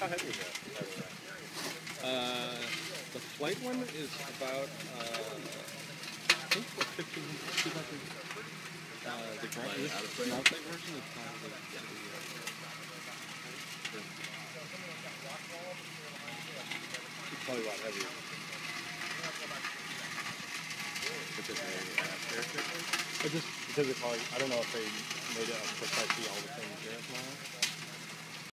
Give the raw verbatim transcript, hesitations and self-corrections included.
heavy is that? Uh, the flight one is about, uh, I think fifteen, two hundred. Uh, the ground, this ground flight version is probably going to be, uh, It's probably a lot heavier. Is it a uh, parachute? But just because it probably, I don't know if they made it precisely all the same materials now.